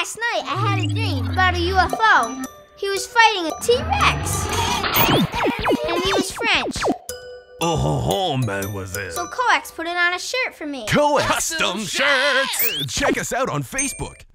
last night I had a dream about a UFO. He was fighting a T-Rex. And he was French. Oh, mademoiselle. So COEX put it on a shirt for me. COEX Custom Shirts. Check us out on Facebook.